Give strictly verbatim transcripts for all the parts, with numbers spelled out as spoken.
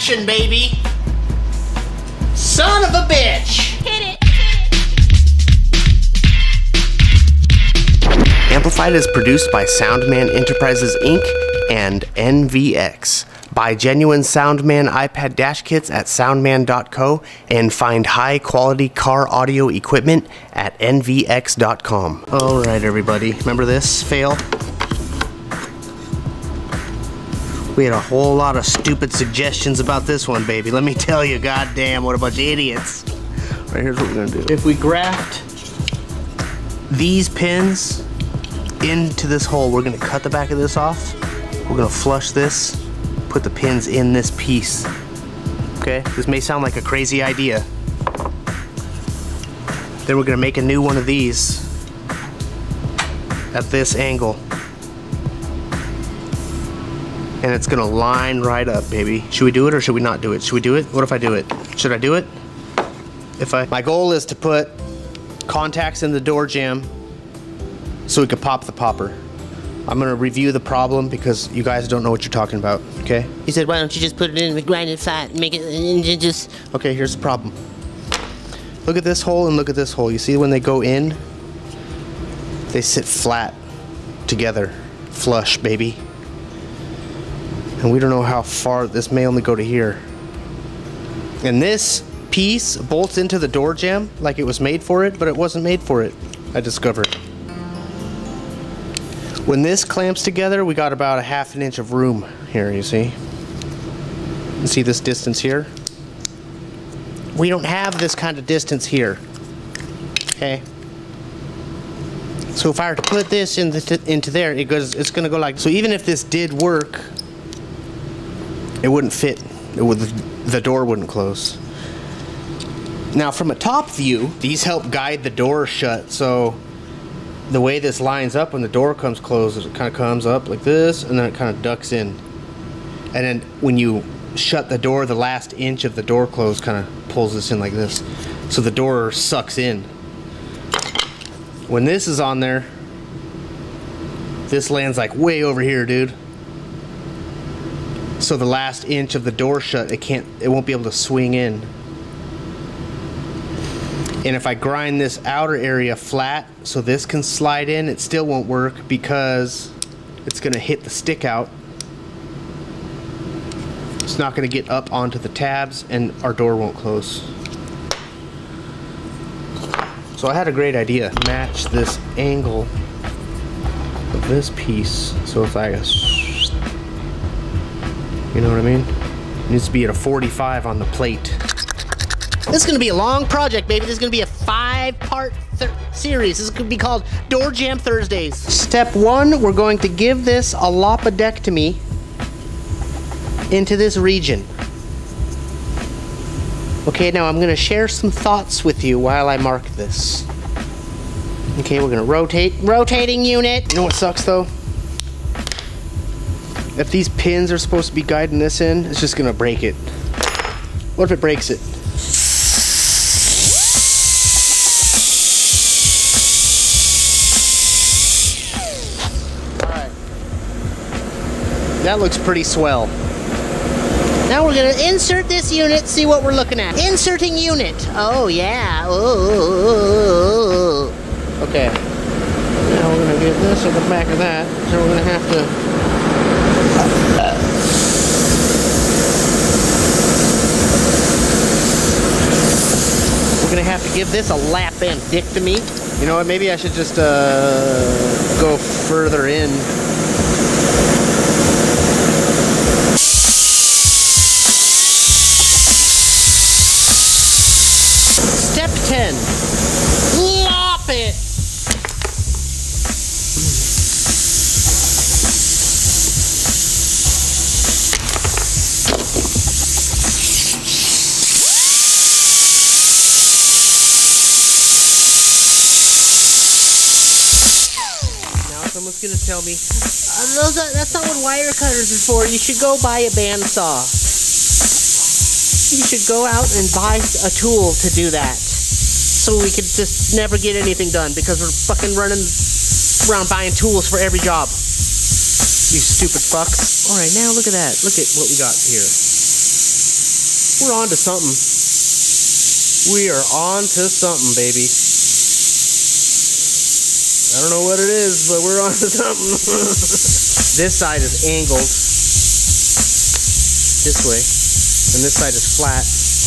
action, baby. Son of a bitch. Hit it. Amplified is produced by Soundman Enterprises Incorporated and N V X. Buy genuine Soundman iPad dash kits at soundman dot co and find high quality car audio equipment at N V X dot com. Alright everybody, remember this fail? We had a whole lot of stupid suggestions about this one, baby. Let me tell you, goddamn, what a bunch of idiots. Alright, here's what we're gonna do. If we graft these pins into this hole, we're gonna cut the back of this off. We're gonna flush this, put the pins in this piece. Okay, this may sound like a crazy idea. Then we're gonna make a new one of these at this angle. And it's gonna line right up, baby. Should we do it or should we not do it? Should we do it? What if I do it? Should I do it? If I, my goal is to put contacts in the door jamb so we could pop the popper. I'm gonna review the problem because you guys don't know what you're talking about, okay? He said, why don't you just put it in the grinded flat and make it, and just... Okay, here's the problem. Look at this hole and look at this hole. You see when they go in, they sit flat together, flush, baby. And we don't know how far, this may only go to here. And this piece bolts into the door jamb like it was made for it, but it wasn't made for it, I discovered. When this clamps together, we got about a half an inch of room here, you see? You see this distance here? We don't have this kind of distance here, okay? So if I were to put this in the, into there, it goes, it's gonna go like, so even if this did work, it wouldn't fit. It would, the door wouldn't close. Now from a top view, these help guide the door shut, so the way this lines up when the door comes closed, it kind of comes up like this, and then it kind of ducks in. And then when you shut the door, the last inch of the door close kind of pulls this in like this. So the door sucks in. When this is on there, this lands like way over here, dude. So the last inch of the door shut, it can't, it won't be able to swing in. And if I grind this outer area flat so this can slide in, it still won't work because it's gonna hit the stick out. It's not gonna get up onto the tabs and our door won't close. So I had a great idea. Match this angle of this piece. So if I, you know what I mean? It needs to be at a forty-five on the plate. This is going to be a long project, baby. This is going to be a five-part series. This is going to be called Door Jamb Thursdays. Step one, we're going to give this a lopodectomy into this region. Okay, now I'm going to share some thoughts with you while I mark this. Okay, we're going to rotate. Rotating unit. You know what sucks, though? If these pins are supposed to be guiding this in, it's just going to break it. What if it breaks it? That looks pretty swell. Now we're gonna insert this unit, see what we're looking at. Inserting unit. Oh yeah. Oh. Okay. Now we're gonna get this at the back of that. So we're gonna have to. Uh, we're gonna have to give this a lap appendectomy. You know what? Maybe I should just uh, go further in. ten. Lop it! Now someone's gonna tell me, uh, those are, that's not what wire cutters are for. You should go buy a bandsaw. You should go out and buy a tool to do that. So we could just never get anything done because we're fucking running around buying tools for every job. You stupid fucks. Alright, now look at that. Look at what we got here. We're on to something. We are on to something, baby. I don't know what it is, but we're on to something. This side is angled this way, and this side is flat.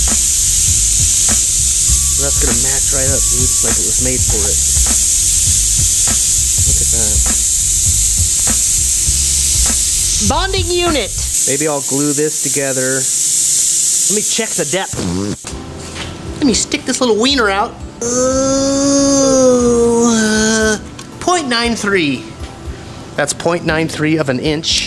So that's gonna match right up, dude, like it was made for it. Look at that. Bonding unit. Maybe I'll glue this together. Let me check the depth. Let me stick this little wiener out. Ooh, uh, zero point nine three. That's zero point nine three of an inch.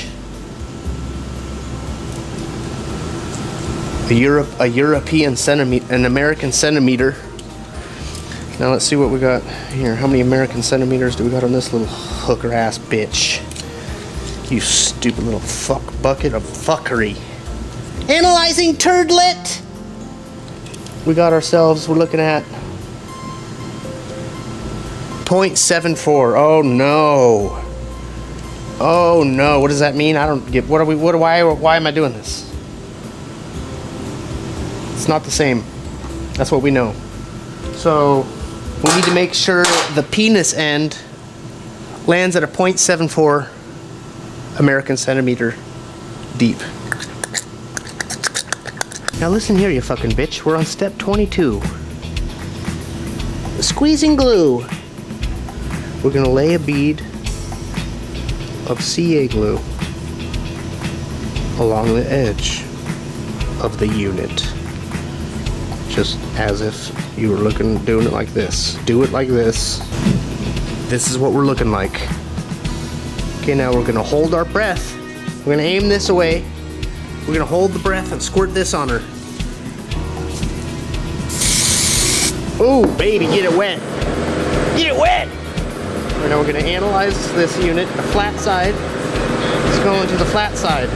A Europe, a European centimeter, an American centimeter. Now let's see what we got here. How many American centimeters do we got on this little hooker ass bitch? You stupid little fuck bucket of fuckery. Analyzing turdlet. We got ourselves, we're looking at zero point seven four. Oh no. Oh no. What does that mean? I don't get. What are we? What? Why? Why am I doing this? It's not the same. That's what we know. So we need to make sure the penis end lands at a zero point seven four American centimeter deep. Now listen here, you fucking bitch. We're on step twenty-two. Squeezing glue. We're gonna lay a bead of C A glue along the edge of the unit. Just as if you were looking, doing it like this. Do it like this. This is what we're looking like. Okay, now we're gonna hold our breath. We're gonna aim this away. We're gonna hold the breath and squirt this on her. Ooh, baby, get it wet. Get it wet! Right, now we're gonna analyze this unit. The flat side is going to the flat side.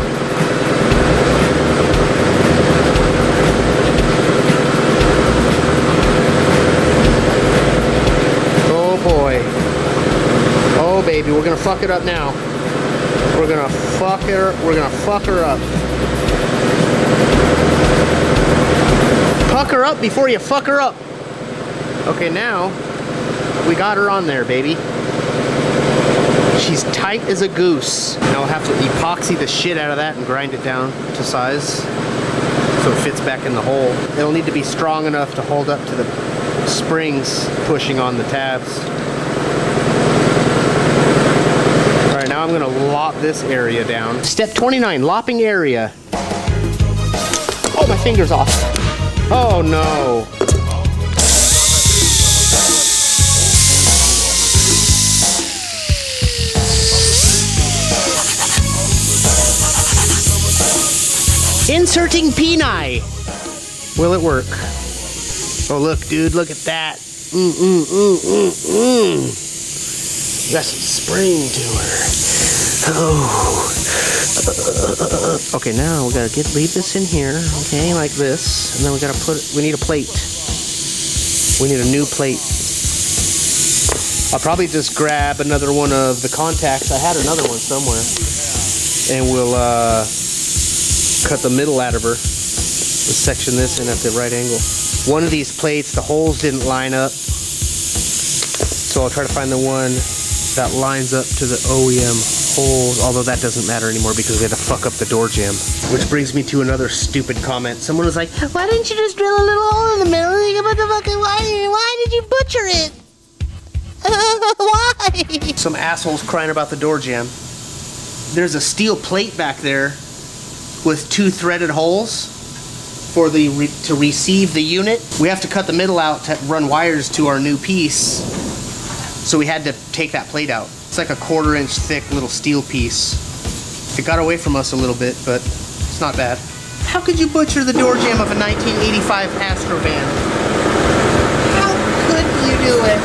Oh boy. Oh baby, we're gonna fuck it up now. We're gonna fuck her, we're gonna fuck her up. Fuck her up before you fuck her up. Okay, now we got her on there, baby. She's tight as a goose. Now I'll have to epoxy the shit out of that and grind it down to size so it fits back in the hole. It'll need to be strong enough to hold up to the springs pushing on the tabs. Alright, now I'm gonna lop this area down. Step twenty-nine, lopping area. Oh, my finger's off. Oh no. Inserting peni. Will it work? Oh look, dude, look at that. Mm mm mm mm mm. Got some spring to her. Oh. Uh, okay, now we gotta get leave this in here. Okay, like this, and then we gotta put. We need a plate. We need a new plate. I'll probably just grab another one of the contacts. I had another one somewhere, and we'll uh, cut the middle out of her. We'll section this in at the right angle. One of these plates, the holes didn't line up, so I'll try to find the one that lines up to the O E M holes, although that doesn't matter anymore because we had to fuck up the door jamb. Which brings me to another stupid comment. Someone was like, why didn't you just drill a little hole in the middle? What the fucking, why, why did you butcher it? Why? Some assholes crying about the door jamb. There's a steel plate back there with two threaded holes for the re to receive the unit. We have to cut the middle out to run wires to our new piece. So we had to take that plate out. It's like a quarter inch thick little steel piece. It got away from us a little bit, but it's not bad. How could you butcher the door jamb of a nineteen eighty-five Astro van? How could you do it?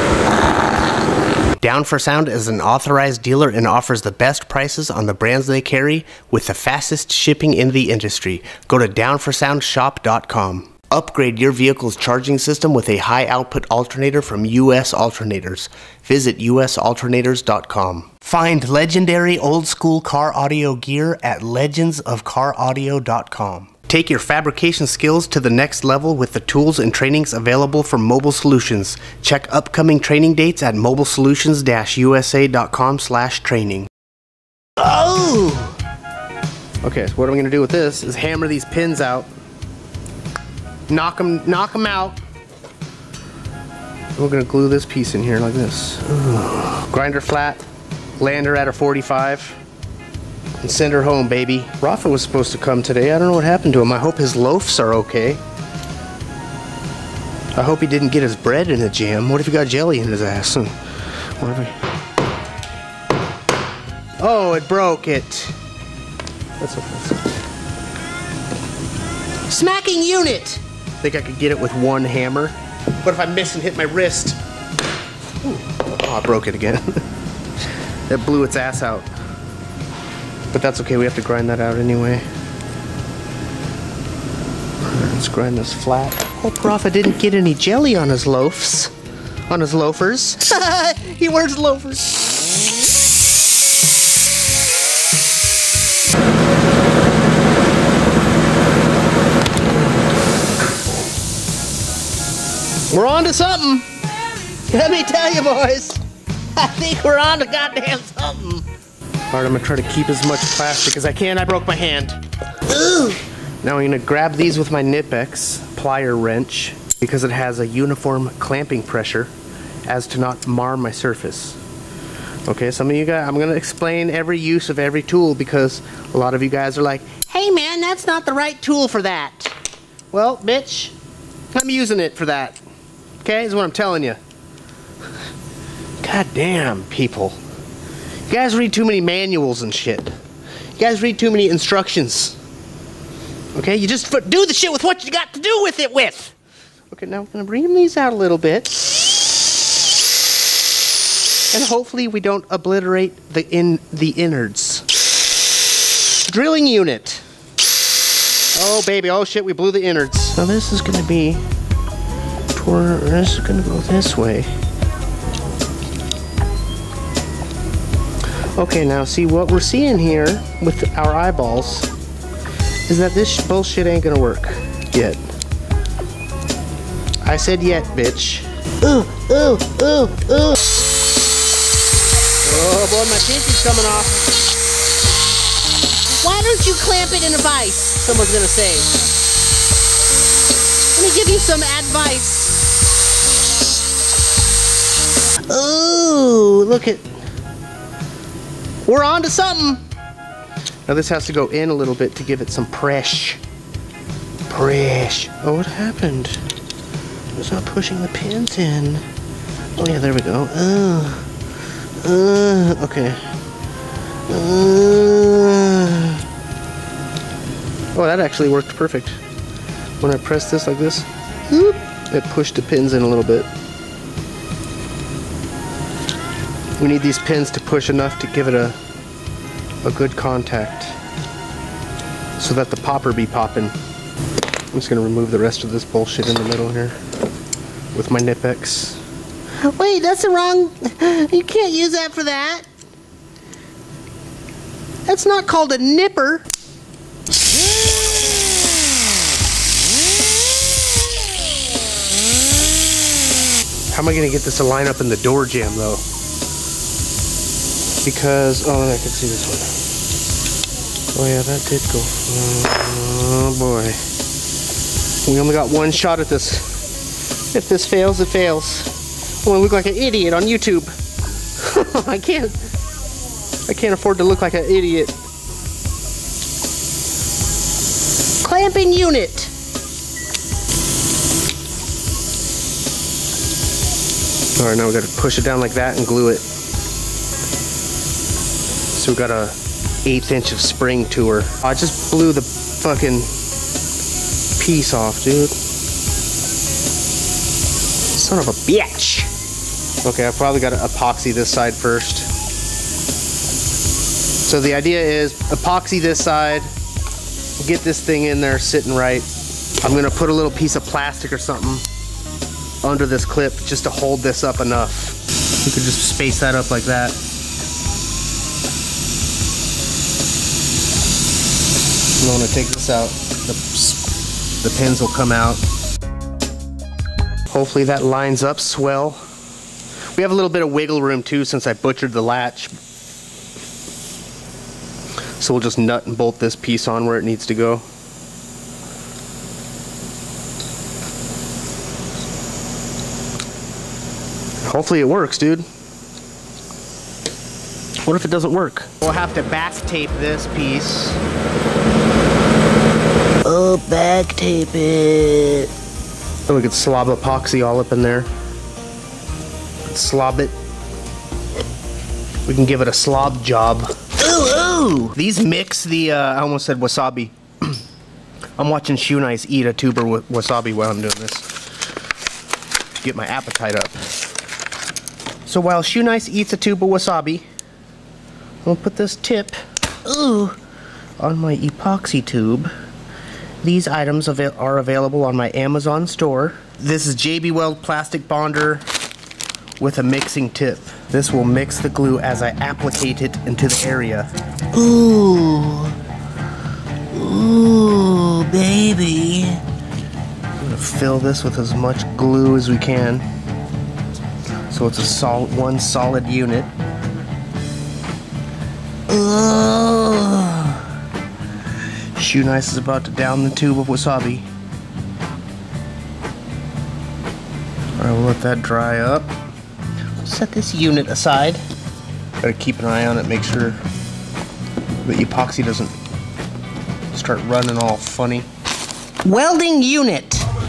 Down for Sound is an authorized dealer and offers the best prices on the brands they carry with the fastest shipping in the industry. Go to down for sound shop dot com. Upgrade your vehicle's charging system with a high-output alternator from U S Alternators. Visit U S alternators dot com. Find legendary old-school car audio gear at legends of car audio dot com. Take your fabrication skills to the next level with the tools and trainings available from Mobile Solutions. Check upcoming training dates at mobile solutions dash u s a dot com slash training. Oh! Okay, so what I'm going to do with this is hammer these pins out. Knock them, knock them out. We're going to glue this piece in here like this. Ugh. Grind her flat, land her at a forty-five. And send her home, baby. Rafa was supposed to come today. I don't know what happened to him. I hope his loafs are okay. I hope he didn't get his bread in a jam. What if he got jelly in his ass? Whatever. Oh, it broke it. That's okay. Smacking unit! Think I could get it with one hammer? What if I miss and hit my wrist? Ooh. Oh, I broke it again. That blew its ass out. But that's okay, we have to grind that out anyway. Let's grind this flat. Hope Rafa didn't get any jelly on his loafs. On his loafers. He wears loafers. We're on to something. Let me tell you, boys. I think we're on to goddamn something. Alright, I'm gonna try to keep as much plastic as I can. I broke my hand. Ooh. Now I'm gonna grab these with my Knipex plier wrench because it has a uniform clamping pressure as to not mar my surface. Okay, some of you guys, I'm gonna explain every use of every tool because a lot of you guys are like, hey man, that's not the right tool for that. Well, bitch, I'm using it for that. Okay, is what I'm telling you. God damn, people. You guys read too many manuals and shit. You guys read too many instructions. Okay, you just do the shit with what you got to do with it with. Okay, now I'm gonna ream these out a little bit. And hopefully we don't obliterate the in the innards. Drilling unit. Oh baby, oh shit, we blew the innards. Now this is gonna be toward, this is gonna go this way. Okay, now see what we're seeing here with our eyeballs is that this bullshit ain't gonna work yet. I said yet, bitch. Ooh, ooh, ooh, ooh. Oh boy, my pinky's coming off. Why don't you clamp it in a vise? Someone's gonna say. Let me give you some advice. Ooh, look at. We're on to something. Now this has to go in a little bit to give it some pressure. Pressure. Oh, what happened? It's not pushing the pins in. Oh yeah, there we go. Uh, uh, okay. Uh. Oh, that actually worked perfect. When I pressed this like this, whoop, it pushed the pins in a little bit. We need these pins to push enough to give it a a good contact so that the popper be popping. I'm just gonna remove the rest of this bullshit in the middle here with my Knipex. Wait, that's the wrong, you can't use that for that. That's not called a nipper. How am I gonna get this to line up in the door jamb though? Because, oh, I can see this one. Oh yeah, that did go. Oh boy. We only got one shot at this. If this fails, it fails. I'm gonna look like an idiot on YouTube. I can't. I can't afford to look like an idiot. Clamping unit. Alright, now we gotta push it down like that and glue it. So we got a eighth inch of spring to her. I just blew the fucking piece off, dude. Son of a bitch. Okay, I probably got to epoxy this side first. So the idea is epoxy this side, get this thing in there sitting right. I'm gonna put a little piece of plastic or something under this clip just to hold this up enough. You could just space that up like that. I'm I'm gonna take this out. The, the pins will come out. Hopefully that lines up swell. We have a little bit of wiggle room too since I butchered the latch. So we'll just nut and bolt this piece on where it needs to go. Hopefully it works, dude. What if it doesn't work? We'll have to back tape this piece. Oh, back tape it. And we could slob epoxy all up in there. Slob it. We can give it a slob job. Ooh, ooh. These mix the, uh, I almost said wasabi. I'm watching Shoe Nice eat a tuber with wasabi while I'm doing this. Get my appetite up. So while Shoe Nice eats a tube of wasabi, I'll put this tip ooh, on my epoxy tube. These items av are available on my Amazon store. This is J B Weld plastic bonder with a mixing tip. This will mix the glue as I applicate it into the area. Ooh. Ooh, baby. I'm gonna fill this with as much glue as we can. So it's a sol one solid unit. Ooh. Shoe Nice is about to down the tube of wasabi. Alright, we'll let that dry up. Set this unit aside. Gotta keep an eye on it, make sure the epoxy doesn't start running all funny. Welding unit.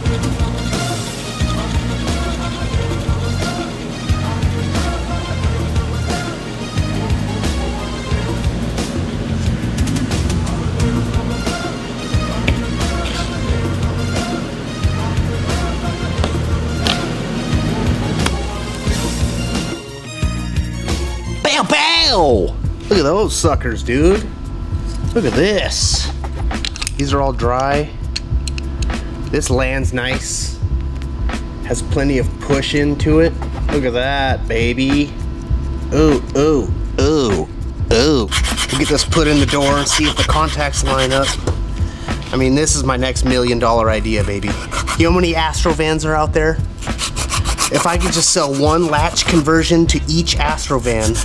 Bow, bow! Look at those suckers, dude. Look at this. These are all dry. This lands nice. Has plenty of push into it. Look at that, baby. Ooh, ooh, ooh, ooh. We'll get this put in the door and see if the contacts line up. I mean, this is my next million dollar idea, baby. You know how many Astrovans are out there? If I could just sell one latch conversion to each Astrovan,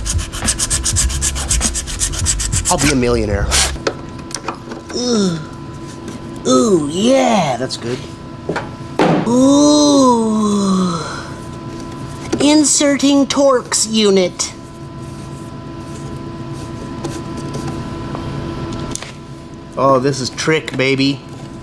I'll be a millionaire. Ooh. Ooh, yeah. That's good. Ooh. Inserting Torx unit. Oh, this is trick, baby.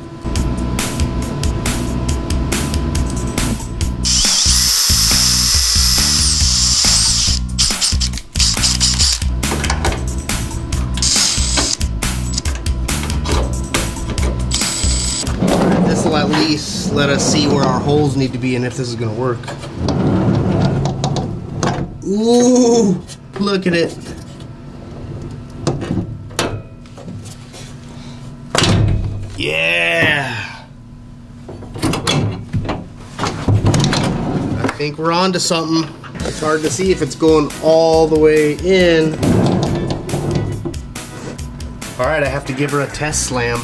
This will at least let us see where our holes need to be and if this is gonna work. Ooh, look at it. Yeah. I think we're on to something. It's hard to see if it's going all the way in. All right, I have to give her a test slam.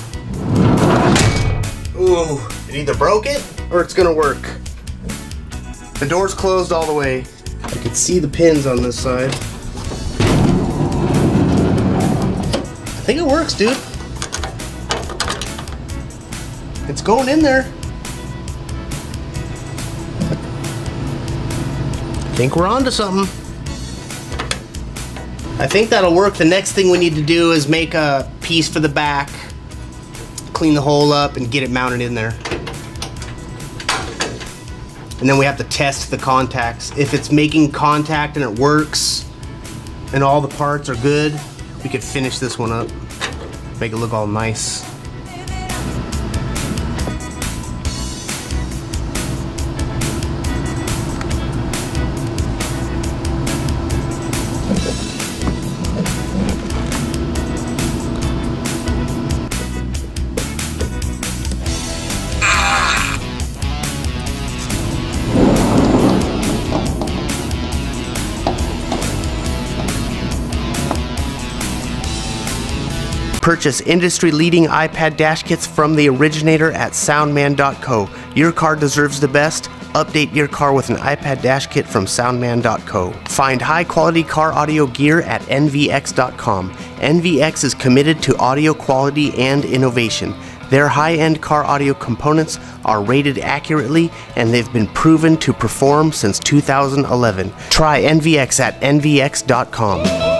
Ooh, it either broke it or it's gonna work. The door's closed all the way. I can see the pins on this side. I think it works, dude. It's going in there. I think we're on to something. I think that'll work. The next thing we need to do is make a piece for the back, clean the hole up, and get it mounted in there. And then we have to test the contacts. If it's making contact and it works, and all the parts are good, we could finish this one up. Make it look all nice. Purchase industry-leading iPad dash kits from the originator at soundman dot co. Your car deserves the best. Update your car with an iPad dash kit from soundman dot co. Find high-quality car audio gear at N V X dot com. N V X is committed to audio quality and innovation. Their high-end car audio components are rated accurately, and they've been proven to perform since two thousand eleven. Try N V X at N V X dot com.